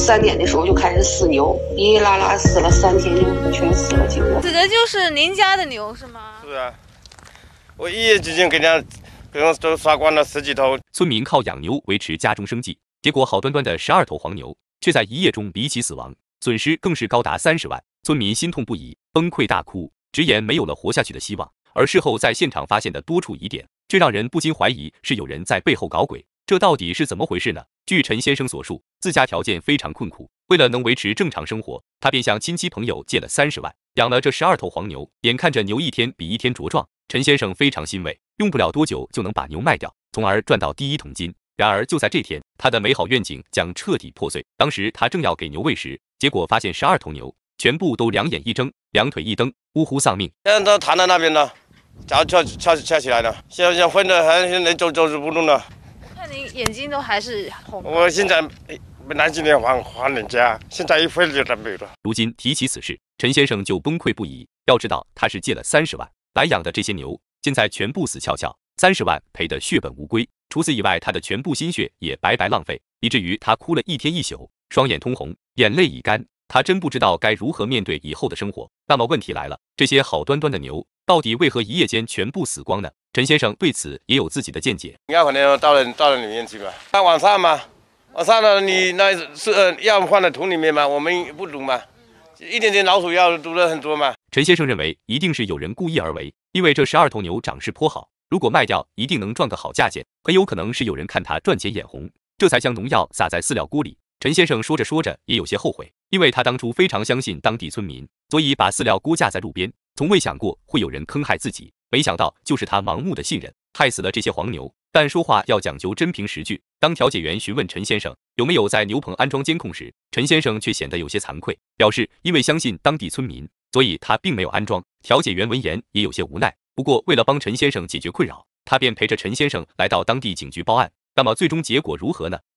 3点的时候就开始死牛，哩哩啦啦死了3天就全死了，结果死的就是您家的牛是吗？ 是啊，我一夜之间给人都杀光了10几头。 村民靠养牛维持家中生计，结果好端端的12头黄牛却在一夜中离奇死亡，损失更是高达30万。村民心痛不已，崩溃大哭，直言没有了活下去的希望。而事后在现场发现的多处疑点，却让人不禁怀疑是有人在背后搞鬼。这到底是怎么回事呢？据陈先生所述，自家条件非常困苦，为了能维持正常生活，他便向亲戚朋友借了30万，养了这12头黄牛。眼看着牛一天比一天茁壮，陈先生非常欣慰，用不了多久就能把牛卖掉，从而赚到第1桶金。然而就在这天，他的美好愿景将彻底破碎。当时他正要给牛喂食，结果发现12头牛全部都两眼一睁，两腿一蹬，呜呼丧命。 现在都躺在那边了，脚翘起来了，现在昏的，还现在走不动了。 看您眼睛都还是红。 我现在本来今天还人家，现在一分钱都没有了。 如今提起此事，陈先生就崩溃不已。要知道他是借了30万来养的这些牛，现在全部死翘翘，30万赔得血本无归。除此以外，他的全部心血也白白浪费，以至于他哭了1天1宿，双眼通红，眼泪已干。他真不知道该如何面对以后的生活。那么问题来了，这些好端端的牛到底为何一夜间全部死光呢？陈先生对此也有自己的见解。 要可能到了里面去吧，那晚上嘛，晚上了你那是药放在土里面嘛，我们不懂嘛，一点点老鼠药毒了很多嘛。 陈先生认为一定是有人故意而为，因为这12头牛长势颇好，如果卖掉一定能赚个好价钱，很有可能是有人看他赚钱眼红，这才将农药撒在饲料锅里。陈先生说着说着也有些后悔，因为他当初非常相信当地村民，所以把饲料锅架在路边，从未想过会有人坑害自己。没想到就是他盲目的信任，害死了这些黄牛。但说话要讲究真凭实据。当调解员询问陈先生有没有在牛棚安装监控时，陈先生却显得有些惭愧，表示因为相信当地村民，所以他并没有安装。调解员闻言也有些无奈，不过为了帮陈先生解决困扰，他便陪着陈先生来到当地警局报案。那么最终结果如何呢？